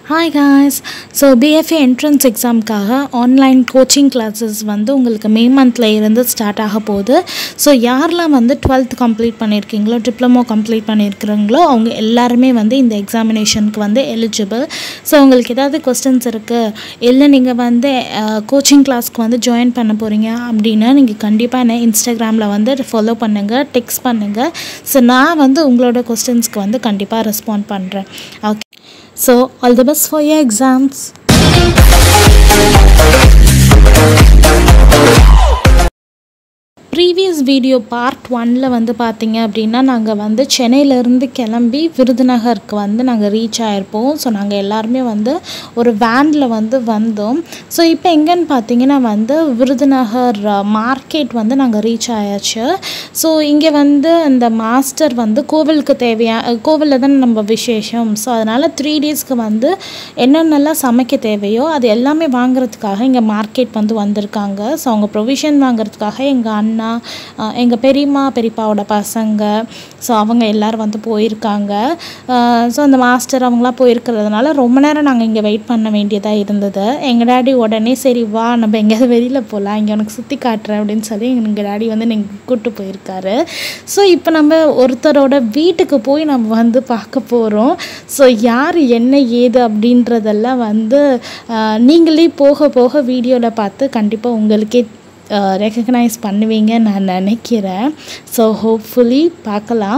Hi guys, so BFA entrance exam காக online coaching classes வந்து உங்களுக்கு மே மந்த்ல இருந்து ஸ்டார்ட் ஆக போகுது. ஸோ யாரெல்லாம் வந்து 12th கம்ப்ளீட் பண்ணியிருக்கீங்களோ டிப்ளமோ கம்ப்ளீட் பண்ணியிருக்கிறீங்களோ அவங்க எல்லாருமே வந்து இந்த எக்ஸாமினேஷனுக்கு வந்து எலிஜிபிள். ஸோ உங்களுக்கு ஏதாவது கொஸ்டின்ஸ் இருக்குது இல்லை நீங்கள் வந்து கோச்சிங் கிளாஸ்க்கு வந்து ஜாயின் பண்ண போகிறீங்க அப்படின்னா நீங்கள் கண்டிப்பாக என்ன இன்ஸ்டாகிராமில் வந்து ஃபாலோ பண்ணுங்கள், டெக்ஸ்ட் பண்ணுங்கள். ஸோ நான் வந்து உங்களோட கொஸ்டின்ஸ்க்கு வந்து கண்டிப்பாக ரெஸ்பாண்ட் பண்ணுறேன். Okay, so all the best for your exams. Previous video part 1ல் வந்து பார்த்திங்க அப்படின்னா நாங்கள் வந்து சென்னையிலேருந்து கிளம்பி விருதுநகருக்கு வந்து நாங்கள் ரீச் ஆகிருப்போம். ஸோ நாங்கள் எல்லாருமே வந்து ஒரு வேனில் வந்து வந்தோம். ஸோ இப்போ எங்கேன்னு பார்த்தீங்கன்னா வந்து விருதுநகர் மார்க்கெட் வந்து நாங்கள் ரீச் ஆயாச்சு. ஸோ இங்கே வந்து இந்த மாஸ்டர் வந்து கோவிலுக்கு கோவிலில் தான் நம்ம விசேஷம். ஸோ அதனால் 3 டேஸ்க்கு வந்து என்னென்னலாம் சமைக்க தேவையோ அது எல்லாமே வாங்குறதுக்காக இங்கே மார்க்கெட் வந்து வந்திருக்காங்க. ஸோ அவங்க ப்ரொவிஷன் வாங்குறதுக்காக எங்கள் அண்ணா, எங்கள் பெரியப்பாவோட பசங்க, ஸோ அவங்க எல்லோரும் வந்து போயிருக்காங்க. ஸோ அந்த மாஸ்டர் அவங்களாம் போயிருக்கிறதுனால ரொம்ப நேரம் நாங்கள் இங்கே வெயிட் பண்ண வேண்டியதாக இருந்தது. எங்கள் டேடி உடனே சரி வா நம்ம எங்கேயாவது வெளியில் போகலாம், இங்கே உனக்கு சுற்றி காட்டுறேன் அப்படின்னு சொல்லி எங்கள் டேடி வந்து நீங்கள் கூப்பிட்டு போயிருக்காரு. ஸோ இப்போ நம்ம ஒருத்தரோட வீட்டுக்கு போய் நம்ம வந்து பார்க்க போகிறோம். ஸோ யார் என்ன ஏது அப்படின்றதெல்லாம் வந்து நீங்களே போக போக வீடியோவில் பார்த்து கண்டிப்பாக உங்களுக்கே ரெகக்னைஸ் பண்ணுவீங்கன்னு நான் நினைக்கிறேன். ஸோ ஹோப்ஃபுல்லி பார்க்கலாம்.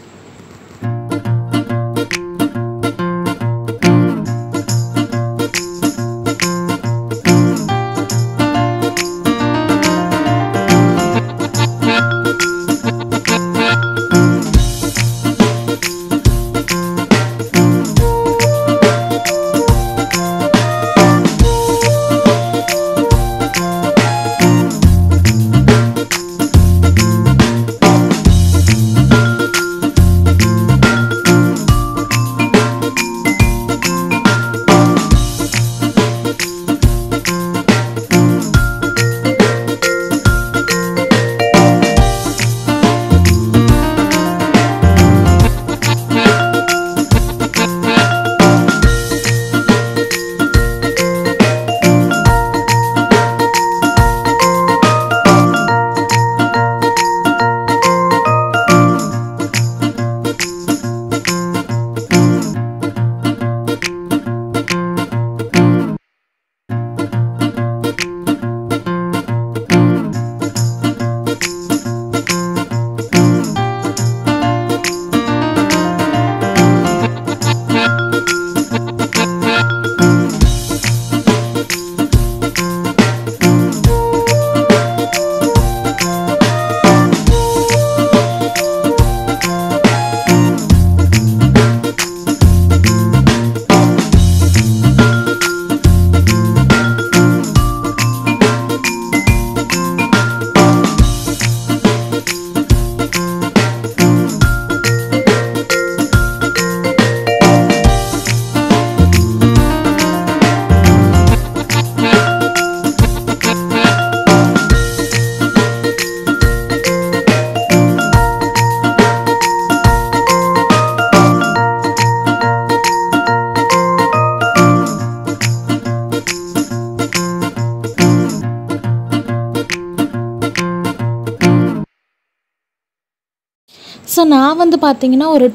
ஸோ நான் வந்து பார்த்திங்கன்னா ஒரு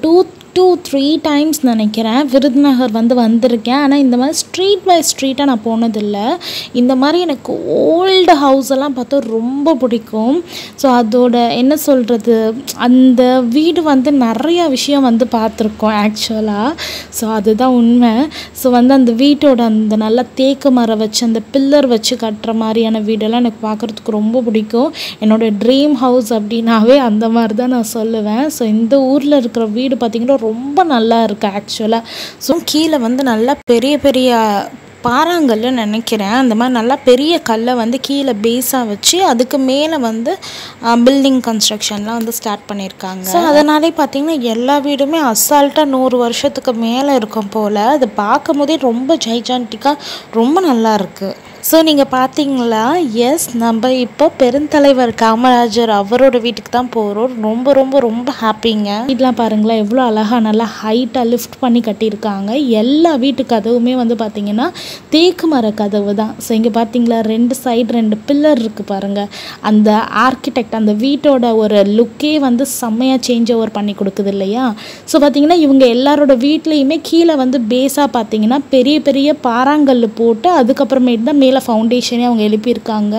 2-3 டைம்ஸ் நினைக்கிறேன் விருதுநகர் வந்து வந்திருக்கேன். ஆனால் இந்த மாதிரி ஸ்ட்ரீட் பை ஸ்ட்ரீட்டாக நான் போனதில்லை. இந்த மாதிரி எனக்கு ஓல்டு ஹவுஸ் எல்லாம் பார்த்தா ரொம்ப பிடிக்கும். ஸோ அதோட என்ன சொல்கிறது, அந்த வீடு வந்து நிறையா விஷயம் வந்து பார்த்துருக்கோம் ஆக்சுவலாக. ஸோ அதுதான் உண்மை. ஸோ வந்து அந்த வீட்டோட அந்த நல்ல தேக்கு மரம் வச்சு அந்த பில்லர் வச்சு கட்டுற மாதிரியான வீடெல்லாம் எனக்கு பார்க்குறதுக்கு ரொம்ப பிடிக்கும். என்னோடய ட்ரீம் ஹவுஸ் அப்படின்னாவே அந்த மாதிரி தான் நான் சொல்லுவேன். ஸோ இந்த ஊரில் இருக்கிற வீடு பார்த்திங்கன்னா ரொம்ப நல்லா இருக்குது ஆக்சுவலாக. ஸோ கீழே வந்து நல்லா பெரிய பெரிய பாறாங்கல்ல நினைக்கிறேன், அந்த மாதிரி நல்லா பெரிய கல்லை வந்து கீழே பேஸாக வச்சு அதுக்கு மேலே வந்து பில்டிங் கன்ஸ்ட்ரக்ஷன்லாம் வந்து ஸ்டார்ட் பண்ணியிருக்காங்க. ஸோ அதனாலே பார்த்திங்கன்னா எல்லா வீடுமே அசால்ட்டாக 100 வருஷத்துக்கு மேலே இருக்கும் போல். அதை பார்க்கும் போதே ரொம்ப ஜைஜான்டிக்காக ரொம்ப நல்லா இருக்குது. ஸோ நீங்கள் பார்த்தீங்களா, எஸ் நம்ம இப்போ பெருந்தலைவர் காமராஜர் அவரோட வீட்டுக்கு தான் போகிறோம். ரொம்ப ரொம்ப ரொம்ப ஹாப்பிங்க. வீட்டெலாம் பாருங்களேன் எவ்வளோ அழகாக நல்லா ஹைட்டாக லிஃப்ட் பண்ணி கட்டியிருக்காங்க. எல்லா வீட்டு கதவுமே வந்து பார்த்திங்கன்னா தேக்கு மர கதவு தான். ஸோ இங்கே பார்த்தீங்களா 2 சைடு 2 பில்லர் இருக்குது பாருங்கள். அந்த ஆர்கிடெக்ட் அந்த வீட்டோட ஒரு லுக்கே வந்து செம்மையாக சேஞ்ச் ஓவர் பண்ணி கொடுக்குது இல்லையா. ஸோ பார்த்திங்கன்னா இவங்க எல்லாரோட வீட்லேயுமே கீழே வந்து பேஸாக பார்த்திங்கன்னா பெரிய பெரிய பாறாங்கல் போட்டு அதுக்கப்புறமேட்டு தான் மேலே ஃபவுண்டேஷனே அவங்க எழுப்பியிருக்காங்க.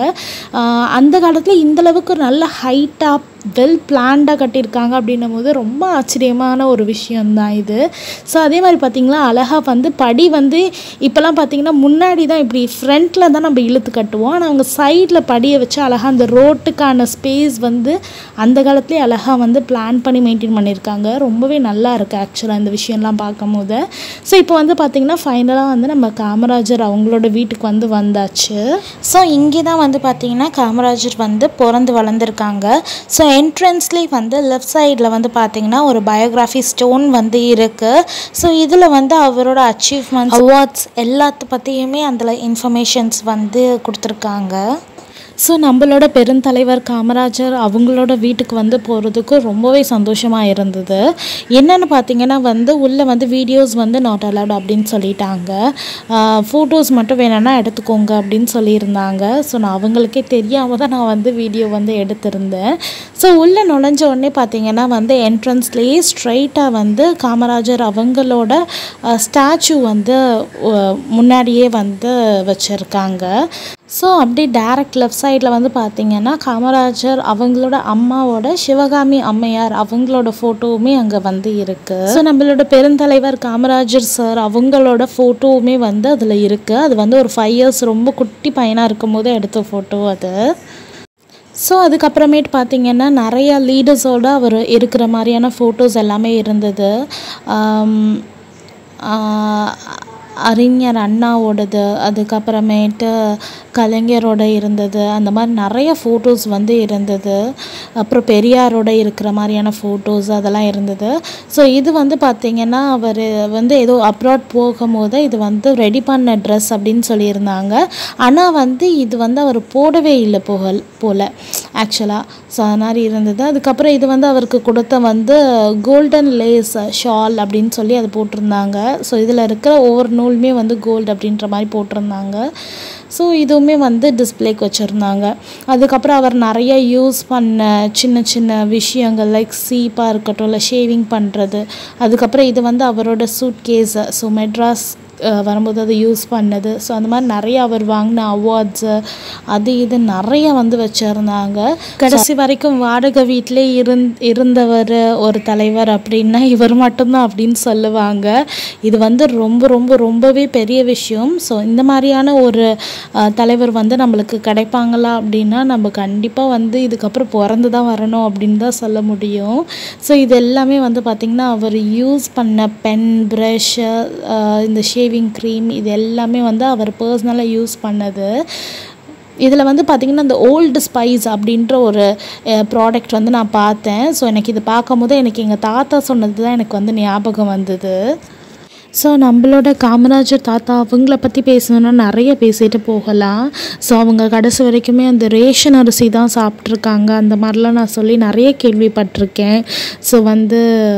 அந்த காலத்தில் இந்தளவுக்கு நல்ல ஹைட்டாக வெல் பிளான்டாக கட்டியிருக்காங்க அப்படின்னும் போது ரொம்ப ஆச்சரியமான ஒரு விஷயந்தான் இது. ஸோ அதே மாதிரி பார்த்திங்களா அழகாக வந்து படி வந்து இப்போலாம் பார்த்திங்கன்னா முன்னாடி தான் இப்படி ஃப்ரண்ட்டில் தான் நம்ம இழுத்து கட்டுவோம். ஆனால் அவங்க சைடில் படியை வச்சு அழகாக அந்த ரோட்டுக்கான ஸ்பேஸ் வந்து அந்த காலத்துலேயே அழகாக வந்து பிளான் பண்ணி மெயின்டைன் பண்ணியிருக்காங்க. ரொம்பவே நல்லா இருக்குது ஆக்சுவலாக இந்த விஷயம்லாம் பார்க்கும் போது. ஸோ இப்போ வந்து பார்த்திங்கன்னா ஃபைனலாக வந்து நம்ம காமராஜர் அவங்களோட வீட்டுக்கு வந்து வந்தாச்சு. ஸோ இங்கே தான் வந்து பார்த்திங்கன்னா காமராஜர் வந்து பிறந்து வளர்ந்துருக்காங்க. ஸோ என்ட்ரன்ஸ்லேயே வந்து லெஃப்ட் சைடில் வந்து பார்த்திங்கன்னா ஒரு பயோகிராஃபி ஸ்டோன் வந்து இருக்குது. ஸோ இதில் வந்து அவரோட அச்சீவ்மெண்ட்ஸ் அவார்ட்ஸ் எல்லாத்த பற்றியுமே அதில் இன்ஃபர்மேஷன்ஸ் வந்து கொடுத்துருக்காங்க. ஸோ நம்மளோட பெருந்தலைவர் காமராஜர் அவங்களோட வீட்டுக்கு வந்து போகிறதுக்கு ரொம்பவே சந்தோஷமாக இருந்தது. என்னென்னு பார்த்திங்கன்னா வந்து உள்ளே வந்து வீடியோஸ் வந்து நாட் அலவுட் அப்படின்னு சொல்லிட்டாங்க. ஃபோட்டோஸ் மட்டும் வேணும்னா எடுத்துக்கோங்க அப்படின்னு சொல்லியிருந்தாங்க. ஸோ நான் அவங்களுக்கே தெரியாமல் தான் நான் வந்து வீடியோ வந்து எடுத்திருந்தேன். ஸோ உள்ளே நுழைஞ்ச உடனே பார்த்திங்கன்னா வந்து என்ட்ரன்ஸ்லேயே ஸ்ட்ரைட்டாக வந்து காமராஜர் அவங்களோட ஸ்டாச்சு வந்து முன்னாடியே வந்து வச்சுருக்காங்க. ஸோ அப்படியே டேரக்ட் லெஃப்ட் சைடில் வந்து பார்த்திங்கன்னா காமராஜர் அவங்களோட அம்மாவோட சிவகாமி அம்மையார் அவங்களோட ஃபோட்டோவுமே அங்கே வந்து இருக்குது. ஸோ நம்மளோட பெருந்தலைவர் காமராஜர் சார் அவங்களோட ஃபோட்டோவுமே வந்து அதில் இருக்குது. அது வந்து ஒரு 5 years ரொம்ப குட்டி பையனாக இருக்கும் போது எடுத்த ஃபோட்டோ அது. ஸோ அதுக்கப்புறமேட்டு பார்த்திங்கன்னா நிறையா லீடர்ஸோடு அவர் இருக்கிற மாதிரியான ஃபோட்டோஸ் எல்லாமே இருந்தது. அறிஞர் அண்ணாவோடது, அதுக்கப்புறமேட்டு கலைஞரோட இருந்தது, அந்த மாதிரி நிறைய ஃபோட்டோஸ் வந்து இருந்தது. அப்புறம் பெரியாரோட இருக்கிற மாதிரியான ஃபோட்டோஸ் அதெல்லாம் இருந்தது. ஸோ இது வந்து பார்த்திங்கன்னா அவர் வந்து ஏதோ அப்ராட் போகும்போது இது வந்து ரெடி பண்ண ட்ரெஸ் அப்படின்னு சொல்லியிருந்தாங்க. ஆனால் வந்து இது வந்து அவர் போடவே இல்லை போல் ஆக்சுவலாக. ஸோ அது மாதிரி இருந்தது. அதுக்கப்புறம் இது வந்து அவருக்கு கொடுத்த வந்து கோல்டன் லேஸ் ஷால் அப்படின்னு சொல்லி அது போட்டிருந்தாங்க. ஸோ இதில் இருக்கிற ஒவ்வொரு நூலுமே வந்து கோல்டு அப்படின்ற மாதிரி போட்டிருந்தாங்க. ஸோ இதுவுமே வந்து டிஸ்பிளேக்கு வச்சுருந்தாங்க. அதுக்கப்புறம் அவர் நிறைய யூஸ் பண்ண சின்ன சின்ன விஷயங்கள் லைக் சீப்பாக இருக்கட்டும் இல்லை ஷேவிங் பண்ணுறது. அதுக்கப்புறம் இது வந்து அவரோட சூட்கேஸ். ஸோ மெட்ராஸ் வரும்போது அதை யூஸ் பண்ணது. ஸோ அந்த மாதிரி நிறைய அவர் வாங்கின அவார்ட்ஸு அது இது நிறைய வந்து வச்சுருந்தாங்க. கடைசி வரைக்கும் வாடகை வீட்டிலே இருந்தவர் ஒரு தலைவர் அப்படின்னா இவர் மட்டும்தான் அப்படின்னு சொல்லுவாங்க. இது வந்து ரொம்ப ரொம்ப ரொம்பவே பெரிய விஷயம். ஸோ இந்த மாதிரியான ஒரு தலைவர் வந்து நம்மளுக்கு கிடைப்பாங்களா அப்படின்னா நம்ம கண்டிப்பாக வந்து இதுக்கப்புறம் பிறந்து தான் வரணும் அப்படின்னு தான் சொல்ல முடியும். ஸோ இது எல்லாமே வந்து பார்த்திங்கன்னா அவர் யூஸ் பண்ண பென், ப்ரஷ்ஷு, இந்த ஷேவிங் க்ரீம் இது எல்லாமே வந்து அவர் பர்சனலாக யூஸ் பண்ணது. இதில் வந்து பார்த்திங்கன்னா இந்த ஓல்டு ஸ்பைஸ் அப்படின்ற ஒரு ப்ராடக்ட் வந்து நான் பார்த்தேன். ஸோ எனக்கு இது பார்க்கும் போது எனக்கு எங்கள் தாத்தா சொன்னது தான் எனக்கு வந்து ஞாபகம் வந்தது. ஸோ நம்மளோட காமராஜர் தாத்தா அவங்கள பற்றி பேசணுன்னா நிறைய பேசிட்டு போகலாம். ஸோ அவங்க கடைசி வரைக்குமே அந்த ரேஷன் அரிசி தான் சாப்பிட்ருக்காங்க அந்த மாதிரிலாம் நான் சொல்லி நிறைய கேள்விப்பட்டிருக்கேன். ஸோ வந்து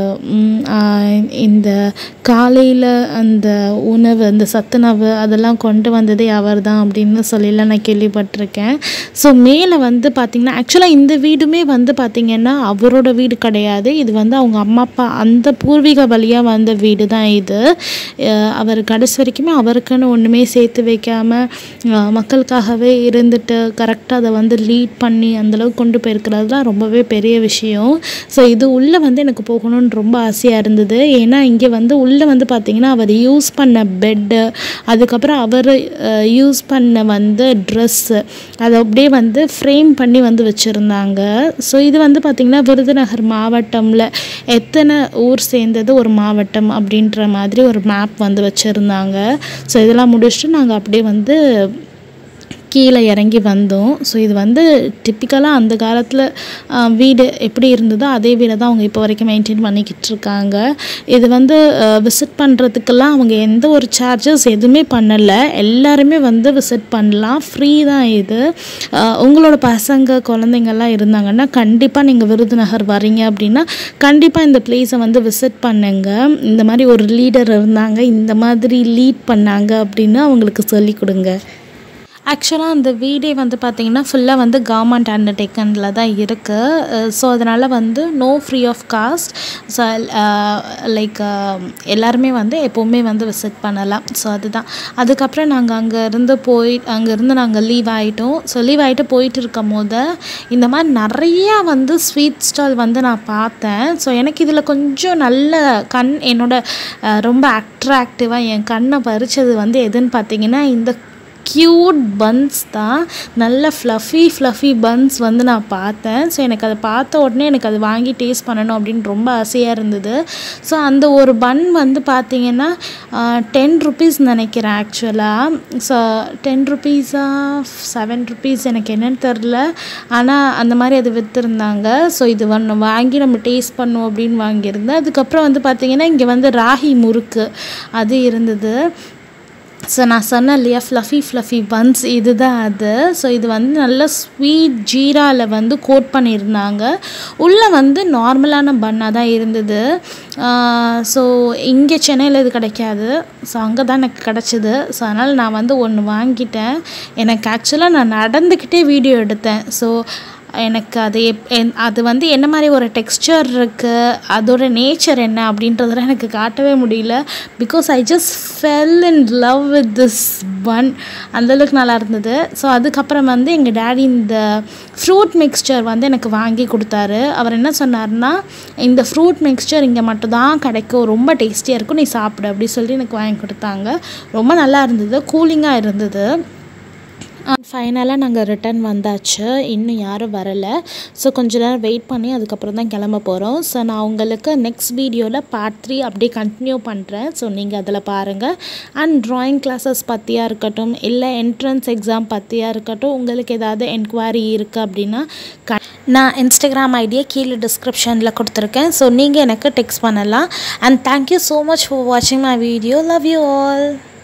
இந்த காலையில் அந்த உணவு அந்த சத்துணவு அதெல்லாம் கொண்டு வந்ததே அவர் தான் அப்படின்னு சொல்லிலாம் நான் கேள்விப்பட்டிருக்கேன். ஸோ மேலே வந்து பார்த்திங்கன்னா ஆக்சுவலாக இந்த வீடுமே வந்து பார்த்திங்கன்னா அவரோட வீடு கிடையாது. இது வந்து அவங்க அம்மா அப்பா அந்த பூர்வீக வழியாக வந்த வீடு தான் இது. அவர் கடைசி வரைக்குமே அவருக்குன்னு ஒன்றுமே சேர்த்து வைக்காமல் மக்களுக்காகவே இருந்துட்டு கரெக்டாக அதை வந்து லீட் பண்ணி அந்தளவுக்கு கொண்டு போயிருக்கிறது தான் ரொம்பவே பெரிய விஷயம். ஸோ இது உள்ளே வந்து எனக்கு போகணுன்னு ரொம்ப ஆசையாக இருந்தது. ஏன்னா இங்கே வந்து உள்ளே வந்து பார்த்திங்கன்னா அவர் யூஸ் பண்ண பெட்டு, அதுக்கப்புறம் அவர் யூஸ் பண்ண வந்து ட்ரெஸ்ஸு அதை அப்படியே வந்து ஃப்ரேம் பண்ணி வந்து வச்சுருந்தாங்க. ஸோ இது வந்து பார்த்திங்கன்னா விருதுநகர் மாவட்டமில் எத்தனை ஊர் சேர்ந்தது ஒரு மாவட்டம் அப்படின்ற மாதிரி ஒரு மேப் வந்து வச்சுருந்தாங்க. ஸோ இதெல்லாம் முடிச்சுட்டு நாங்கள் அப்படியே வந்து கீழே இறங்கி வந்தோம். ஸோ இது வந்து டிப்பிக்கலாக அந்த காலத்தில் வீடு எப்படி இருந்ததோ அதே வீடை தான் அவங்க இப்போ வரைக்கும் மெயின்டைன் பண்ணிக்கிட்டு இருக்காங்க. இது வந்து விசிட் பண்ணுறதுக்கெல்லாம் அவங்க எந்த ஒரு சார்ஜஸ் எதுவுமே பண்ணலை. எல்லாருமே வந்து விசிட் பண்ணலாம், ஃப்ரீ தான் இது. உங்களோட பசங்க குழந்தைங்கள்லாம் இருந்தாங்கன்னா கண்டிப்பாக நீங்கள் விருதுநகர் வரீங்க அப்படின்னா கண்டிப்பாக இந்த பிளேஸை வந்து விசிட் பண்ணுங்க. இந்த மாதிரி ஒரு லீடர் இருந்தாங்க, இந்த மாதிரி லீட் பண்ணாங்க அப்படின்னு அவங்களுக்கு சொல்லிக் கொடுங்க. ஆக்சுவலாக அந்த வீடே வந்து பார்த்திங்கன்னா ஃபுல்லாக வந்து கவர்மெண்ட் அண்டர்டேக்கனில் தான் இருக்குது. ஸோ அதனால் வந்து no free of cost. So like எல்லாருமே வந்து எப்போவுமே வந்து விசிட் பண்ணலாம். ஸோ அதுதான். அதுக்கப்புறம் நாங்கள் அங்கேருந்து நாங்கள் லீவ் ஆகிட்டோம். ஸோ லீவ் ஆகிட்டு போயிட்டு இருக்கும் போது இந்த மாதிரி நிறையா வந்து ஸ்வீட் ஸ்டால் வந்து நான் பார்த்தேன். ஸோ எனக்கு இதில் கொஞ்சம் நல்ல என்னோட ரொம்ப அட்ராக்டிவாக என் கண்ணை பறிச்சது வந்து எதுன்னு பார்த்திங்கன்னா இந்த க்யூட் பன்ஸ் தான். நல்ல ஃப்ளஃபி பன்ஸ் வந்து நான் பார்த்தேன். ஸோ எனக்கு அதை பார்த்த உடனே எனக்கு அது வாங்கி டேஸ்ட் பண்ணணும் அப்படின்னு ரொம்ப ஆசையாக இருந்தது. ஸோ அந்த ஒரு பன் வந்து பார்த்திங்கன்னா 10 rupees நினைக்கிறேன் ஆக்சுவலாக. ஸோ 10 rupees-ஆ 7 rupees எனக்கு என்னென்னு தெரில. ஆனால் அந்த மாதிரி அது விற்றுருந்தாங்க. ஸோ இது வாங்கி நம்ம டேஸ்ட் பண்ணுவோம் அப்படின்னு வாங்கியிருந்தேன். அதுக்கப்புறம் வந்து பார்த்திங்கன்னா இங்கே வந்து ராகி முறுக்கு அது இருந்தது. ஸோ நான் சொன்னேன் இல்லையா ஃப்ளஃபி பன்ஸ், இது தான் அது. ஸோ இது வந்து நல்ல ஸ்வீட் ஜீராவில் வந்து கோட் பண்ணியிருந்தாங்க. உள்ளே வந்து நார்மலான பன்னாக தான் இருந்தது. ஸோ இங்கே சென்னையில் இது கிடைக்காது. ஸோ அங்கே தான் எனக்கு கிடச்சிது. ஸோ அதனால் நான் வந்து ஒன்று வாங்கிட்டேன். எனக்கு ஆக்சுவலாக நான் நடந்துக்கிட்டே வீடியோ எடுத்தேன். ஸோ எனக்கு அது வந்து என்ன மாதிரி ஒரு டெக்ஸ்சர் இருக்குது, அதோட நேச்சர் என்ன அப்படின்றதெல்லாம் எனக்கு காட்டவே முடியல. Because I just fell in love with this bun. அந்தளவுக்கு நல்லா இருந்தது. ஸோ அதுக்கப்புறம் வந்து எங்கள் டேடி இந்த ஃப்ரூட் மிக்ஸ்சர் வந்து எனக்கு வாங்கி கொடுத்தாரு. அவர் என்ன சொன்னார்னா, இந்த ஃப்ரூட் மிக்ஸ்சர் இங்கே மட்டும்தான் கிடைக்கும், ரொம்ப டேஸ்டியாக இருக்கும், நீ சாப்பிடு அப்படி சொல்லி எனக்கு வாங்கி கொடுத்தாங்க. ரொம்ப நல்லா இருந்தது, கூலிங்காக இருந்தது. ஃபைனலாக நாங்கள் ரிட்டர்ன் வந்தாச்சு. இன்னும் யாரும் வரலை. ஸோ கொஞ்ச நேரம் வெயிட் பண்ணி அதுக்கப்புறம் தான் கிளம்ப போகிறோம். ஸோ நான் உங்களுக்கு நெக்ஸ்ட் வீடியோவில் பார்ட் 3 அப்படியே கண்டினியூ பண்ணுறேன். ஸோ நீங்கள் அதில் பாருங்கள். அண்ட் ட்ராயிங் கிளாஸஸ் பற்றியாக இருக்கட்டும், இல்லை என்ட்ரன்ஸ் எக்ஸாம் பற்றியாக இருக்கட்டும், உங்களுக்கு ஏதாவது என்கொயரி இருக்குது அப்படின்னா நான் இன்ஸ்டாகிராம் ஐடியை கீழே டிஸ்கிரிப்ஷனில் கொடுத்துருக்கேன். ஸோ நீங்கள் எனக்கு டெக்ஸ்ட் பண்ணலாம். And thank you so much for வாட்சிங் my video. Love you all.